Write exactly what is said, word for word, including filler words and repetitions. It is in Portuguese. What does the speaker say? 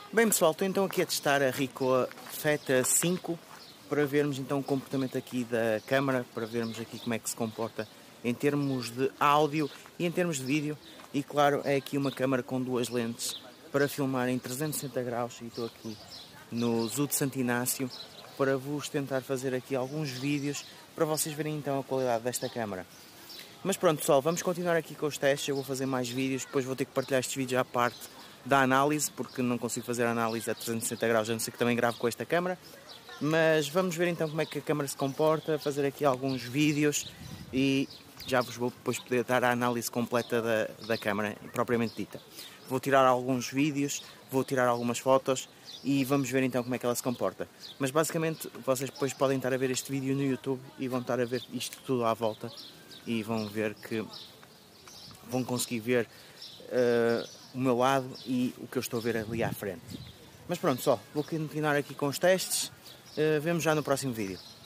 Bem pessoal, estou então aqui a testar a Ricoh Theta cinco para vermos então o comportamento aqui da câmara, para vermos aqui como é que se comporta em termos de áudio e em termos de vídeo. E claro, é aqui uma câmara com duas lentes para filmar em trezentos e sessenta graus, e estou aqui no Zoo de Santo Inácio para vos tentar fazer aqui alguns vídeos para vocês verem então a qualidade desta câmara. Mas pronto pessoal, vamos continuar aqui com os testes. Eu vou fazer mais vídeos, depois vou ter que partilhar estes vídeos à parte da análise, porque não consigo fazer a análise a trezentos e sessenta graus, a não ser que também gravo com esta câmera. Mas vamos ver então como é que a câmera se comporta, fazer aqui alguns vídeos e já vos vou depois poder dar a análise completa da, da câmera propriamente dita. Vou tirar alguns vídeos, vou tirar algumas fotos e vamos ver então como é que ela se comporta. Mas basicamente vocês depois podem estar a ver este vídeo no YouTube e vão estar a ver isto tudo à volta e vão ver que vão conseguir ver uh, o meu lado e o que eu estou a ver ali à frente. Mas pronto, só vou continuar aqui com os testes, uh, vemos já no próximo vídeo.